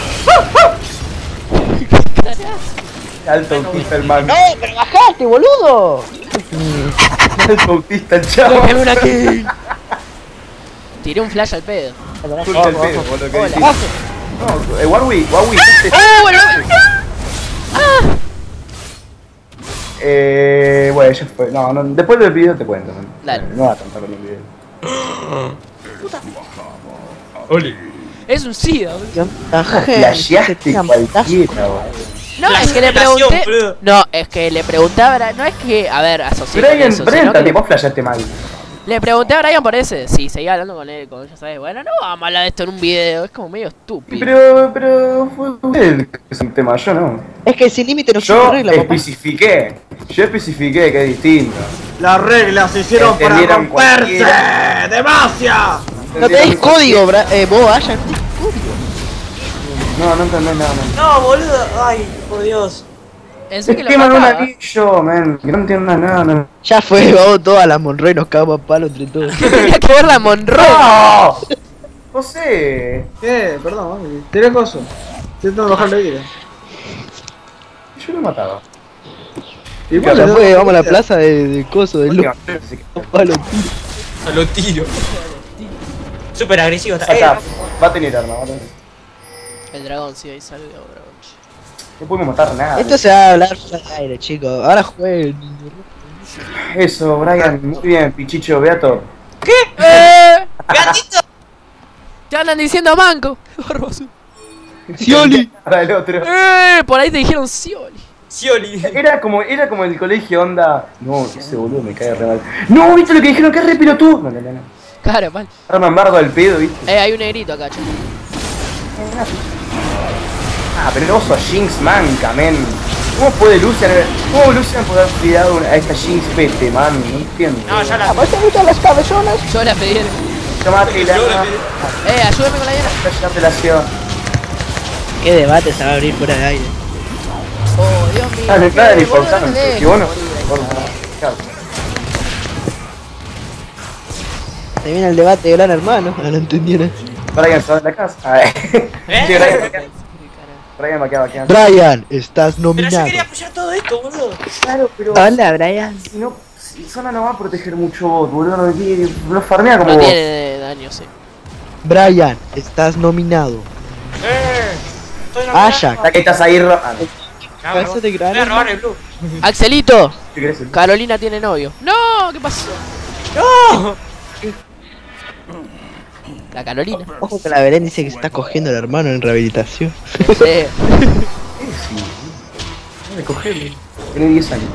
Alto autista el man. No, pero bajaste, boludo. Alto autista el Lo chavo. que una que... Tiré un flash al pedo. Escucha el pedo, boludo, que Hola. dijiste. No, eh, Warwick, Warwick, este- ¡Oh, bueno! Eh, bueno, ya fue. No, no, después del video te cuento. Man. Dale. No va a contar con el video. Es un SIDA, boludo. Flasheaste cualquiera, boludo. No, La es que le simulación, pregunté... boludo. No, es que le pregunté a Brian... No es que... A ver, asocié con Brian, eso, Brian, sino que también vos flasheaste mal. le pregunté a Brian por ese. Sí, seguía hablando con él, con ya sabes. Bueno, no vamos a hablar de esto en un video. Es como medio estúpido. Pero, pero fue usted que es un tema, yo no. Es que sin límite no Yo tiene regla, papá. especifiqué. Yo especifiqué que es distinto. Las reglas se hicieron para Entendieron romperse. cualquiera. ¡Demacia! No tenés código, Bra eh, vos, Aya, no tenés código. No, no entendés nada, man. No, boludo. Ay, por Dios. Pensé que Es lo que man, un mataba. anillo, man. Que no entiendo nada, no. Ya fue, vamos todas las Monroe nos cagamos a palo entre todos. Tenía que ver la Monroe. ¡No! José. ¿Qué? Perdón, tiré coso. Intento bajar la vida. Yo lo he matado. Igual ya fue, vamos a la plaza de, de coso, de Última loco. vez que- Palo, tío. A lo tiro. Súper agresivo. está- Acá, Eh, va a tener arma, va a tener. El dragón, sí, ahí salió el dragón. No podemos matar nada. Esto se va a hablar fuera del aire, chicos. Ahora jueguen. Eso, Brian, muy bien, Pichicho, Beato. ¡Eh! ¡Gatito! Te andan diciendo manco. Barboso. Scioli. Para el otro. ¡Eh! Por ahí te dijeron Scioli. Scioli. Era como, era como el colegio onda. No, ese boludo me cae re mal. No, ¿viste lo que dijeron? Que es re pelotudo. No, no, no, no. Claro, mal. Arma embargo al pedo, ¿viste? Eh, hay un negrito acá, chaval. Ah, pero vos sos Jinx manca, men. ¿Cómo puede Lucian, cómo Lucian puede haber cuidado a esta Jinx pete, man? No entiendo. No, ya la. ¿Vos te gustan las cabezonas? Yo la pedí. Tomátela. Eh, ayúdame con la llana. Ya relación. ¿Qué debate se va a abrir fuera del aire? Oh, Dios mío. Ah, no, nada, ni Eh, boludo, forzando. no me dejes Que vos no. morir ahí. vos no- claro. Se viene el debate de Gran Hermano. Ah, no entendieron. Brian se va de la casa. Ah, eh. ¿Eh? Sí, Brian va a quedar- Brian va a quedar vaqueando. Brian, estás Pero yo nominado. quería apoyar todo esto, boludo. Claro, pero. Hola, Brian. Si no, si Zona no va a proteger mucho bot, boludo. No, tiene- no farmea como No vos. tiene daño, sí. Brian, estás nominado. Eh. Estoy enamorado. Ajax. Ya que estás ahí. ro- Ah, no. Cabrón. Cabeza de gran Voy a robar el blue. Axelito, ¿Qué querés? el- Carolina tiene novio. No, ¿qué pasó? ¡No! La Carolina. Ojo que la Belén dice que se está cogiendo el hermano en rehabilitación. Sí. Sí. No me cogerlo. Tiene diez años.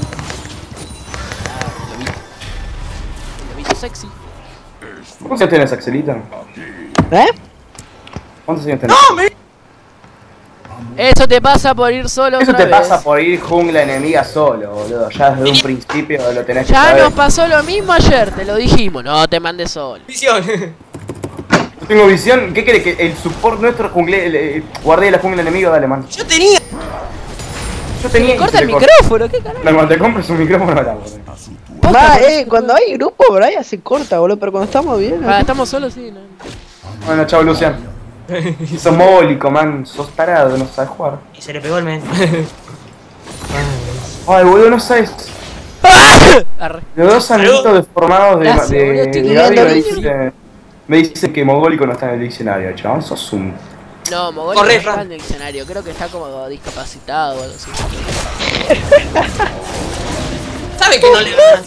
Un lobito sexy. ¿Cuántos años tenés, Axelita? ¿Eh? ¿Cuántos años tenés? ¡No, me! Eso te pasa por ir solo Eso otra te vez. pasa por ir jungla enemiga solo, boludo. Ya desde un principio lo tenés que Ya saber. nos pasó lo mismo ayer, te lo dijimos. No te mandes solo. Visión. Yo tengo visión. ¿Qué querés? Que el support nuestro jungle, el, el guardia de la jungla enemiga, dale, man. Yo tenía. Yo tenía. Me corta se el le corta. micrófono, ¿qué carajo? No, cuando te compres un micrófono, la boludo. Va, eh, cuando hay grupo, Brian se corta, boludo, pero cuando estamos bien. Ah, estamos solos, sí. No. Bueno, chao, Lucian. Sos mogólico, man. Sos tarado, no sabes jugar. Y se le pegó el men. Ay, boludo, no sabes. Arre. Los dos amiguitos deformados de, Gracias, boludo, de, estoy de mirando Gaby me el dicen, me dicen que mogólico no está en el diccionario, chabón. Sos un. No, Mogol no Corre, está Fran. en el diccionario. Creo que está como discapacitado o algo así. ¿Sabe que no le ganas?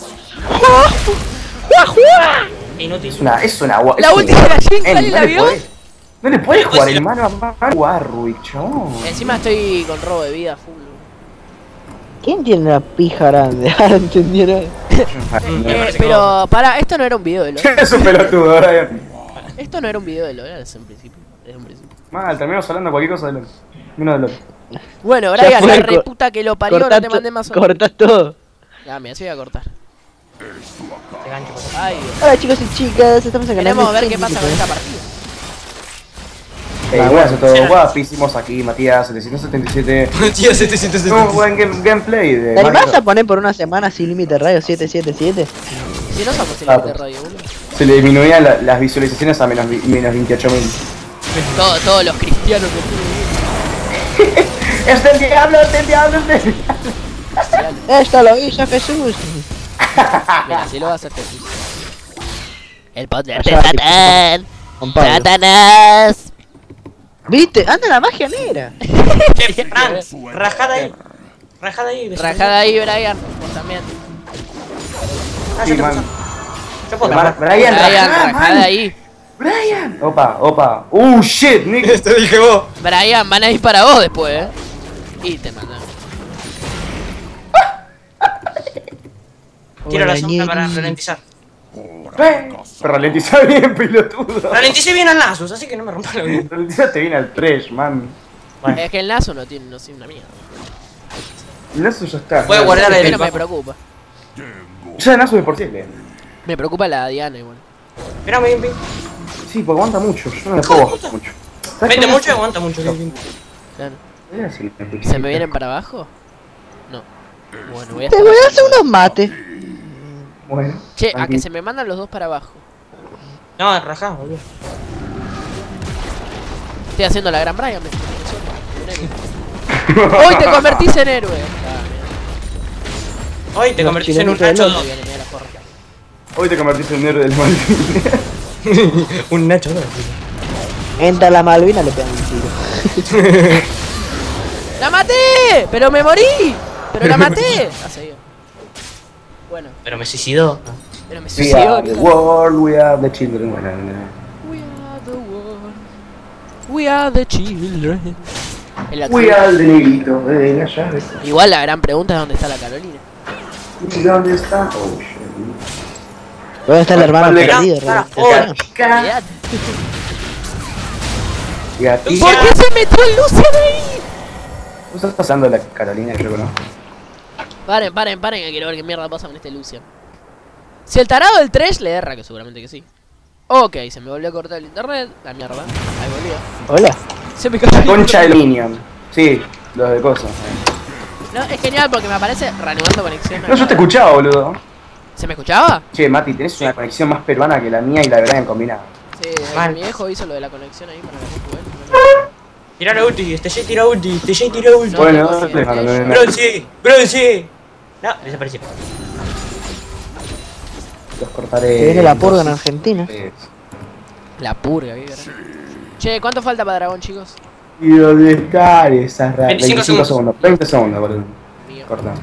Inútil. Es una. Es una gua- La es última un- de la Jin, Eh, ¿alguien no la le vio? podés- No le puedes jugar el mano a mano a Warwick, chabón. Encima estoy con robo de vida full. ¿Quién tiene la pija grande? Ahora entendieron. Eh, pero para, esto no era un video de LOL. Es un pelotudo, Brian. Esto no era un video de LOL, es en principio. Es un principio. Mal, terminamos hablando de cualquier cosa de LOL. Menos de LOL. Bueno, Ya Brian, fue, la co- reputa que lo parió, no Cortás te to- mandé más o cortás todo. Ah, mira, sí voy a cortar. Te gancho, por favor. Ay, Dios. Hola chicos y chicas, estamos en el canal Queremos de ver qué pasa con Chingito. esta partida. Eh, buenas a todos, guapísimos aquí, Matías setecientos setenta y siete. Tío, setecientos setenta. Un buen game- gameplay de ¿Te animás Minecraft. a poner por una semana sin límite radio siete siete siete? Si no somos el Ah, límite pues. radio, boludo. Se le disminuían la- las visualizaciones a menos, vi- menos veintiocho mil. Todo- todos los cristianos que tienen. ¡Es del diablo, es del diablo, es del diablo! Esto lo hizo Jesús. Mira, si lo vas a hacer Jesús. El poder de Allá, Satán. Con Pablo. Satanás. ¿Viste? Anda la magia negra. Che, Fran, rajada ahí. Rajada ahí. Rajada ahí, Brian. Vos también. Ah, Sí, yo te man. paso. Yo puedo. Brian, Brian, Brian, rajá, rajada man. ahí. Brian. Opa, opa. Uh, shit, Nick. Te dije vos. Brian, van a ir para vos después, eh. Y te mandan. Tiro la Hola, sombra para Ñeri. ralentizar. Pero ralentiza bien, pelotudo. Ralenticé bien al Nasus, así que no me rompa la vida. Ralentizaste bien al trash, man. Bueno, Es que el Nazo no tiene, no tiene una mierda. Nasu ya está. voy a guardar A mí el no me bajo. preocupa. Ya Nasu es por siempre. Me preocupa la Diana igual. Espérame, bien, bien. Sí, porque aguanta mucho. Yo no le puedo aguantar mucho. ¿Sabes Vete qué me mucho y hace? aguanta mucho. Bien, bien. Claro. Voy a decir, ¿Se me vienen para abajo? No. Bueno, voy a Te estar voy a acá. hacer unos mates. Bueno. Che, a que tranquilo. se me mandan los dos para abajo. No, rajá, boludo. Estoy haciendo la gran Brian. me- un héroe. Hoy te convertís en héroe. Ah, Hoy te Los convertís en un chilenitos Nacho del mira, dos. viene, mira la porra. Hoy te convertiste en héroe del mal. Un Nacho dos. Entra la Malvina, le pegan un tiro. ¡La maté! ¡Pero me morí! ¡Pero la maté! Ah, seguido. Bueno, Pero me suicidó. pero me We suicidó. are the world, we are the children. Bueno, no, no. We are the world. We are the children. En la We are the negrito de la llave. Igual la gran pregunta es dónde está la Carolina. ¿Y dónde está? Oh, shit. ¿Dónde está el hermano Vale, perdido? para, Re- oh. Gatica, Mirá, gatica. ¿por qué se metió el Lucian ahí? ¿Vos estás pasando la Carolina que yo conozco? Paren, paren, paren, que quiero ver qué mierda pasa con este Lucian. Si el tarado del Trash le erra, que seguramente que sí. Ok, se me volvió a cortar el internet. La mierda. Ahí volvió. Hola. Se me cayó el Concha internet. del Minion. Sí, los de cosas. No, es genial porque me aparece reanudando conexión. No, yo te escuchaba, boludo. ¿Se me escuchaba? Che, Mati, tenés una conexión más peruana que la mía y la de Brian combinada. Sí, Mal. mi viejo hizo lo de la conexión ahí para la compu, ¿eh? Tira la ulti, este Jay tira ulti, este Jay tira ulti. No, Bueno, no, no, sí, déjalo, no, no, no. Bronce, bronce. No, desapareció. Los cortaré. Que viene la purga en Argentina. La purga, ¿qué carajo? Che, ¿cuánto falta para Dragón, chicos? ¿Y dónde están esas raras? veinticinco veinticinco segundos. veinte segundos, boludo. Mío. Corta.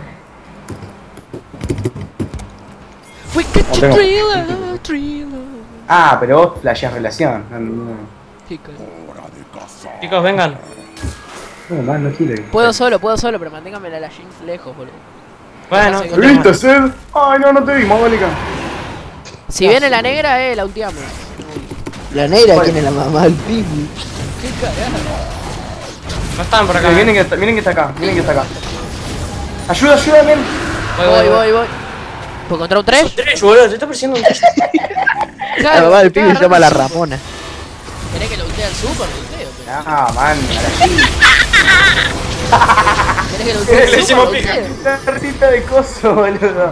We get No you tengo. thriller, thriller. Ah, pero vos flasheás relación. No, no, Qué cara. Chicos, vengan. no, más no quiere. Puedo solo, puedo solo, pero manténgame la Jinx lejos, boludo. Bueno, ¿Te ¿Me viste, Sed? Ay, no, no te vi, mogólica. Si viene la negra, eh, la ultiamos. La negra, ¿quién es la mamá del pibi? Qué carajo. no están por acá. Ok, miren que, está- miren que está acá, miren que está acá. Ayuda, ayuda, men. Voy, voy, voy. ¿Puedo encontrar un tres? Tres, boludo, te está persiguiendo un tres. La mamá del pibi se llama la Ramona. ¿Querés que lo ultee al super? Lo ulteo, pero... Ah, man, ahora sí. ¿Querés que lo use? Le hicimos pija. La recita de coso, boludo.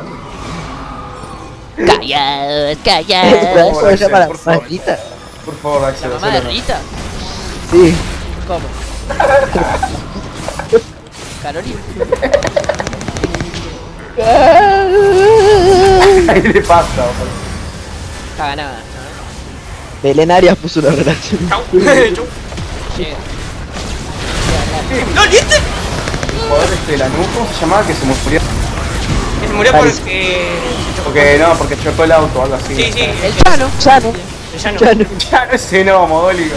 Callaos, ¿Cómo callaos. se llama la por favor. maldita? Por favor, ¿La Axel, mamá de hacelo. Rita? Sí. ¿Cómo? Carolina. Ahí le pasa, boludo. Caga nada. Belén Arias puso una relación. Chau. Chau. Llega. ¡No, ¿viste? El jugador este de la nuca, ¿cómo se llamaba? Que se murió. Que se murió Parece. porque... Porque no, porque chocó el auto o algo así. Sí, sí. El Chano. Chano. Ya no. Chano. Ya no ese no, mogólico.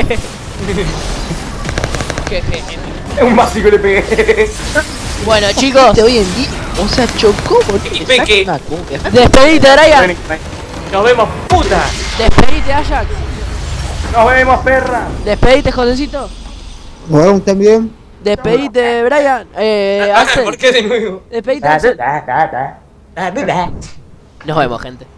Qué genio. Es un básico le pegué. Bueno, chicos, Este hoy en día, o sea, chocó porque Y te ve saca que- una cumbia. despedite, Brian. Nos vemos, puta. Despedite, Ajax. Nos vemos, perra. Despedite, Josecito. Bueno, también. Despedite, Brian. Eh, ¿Por Axel. qué de nuevo? Despedite, Axel. Ah, bye bye. Nos vemos, gente.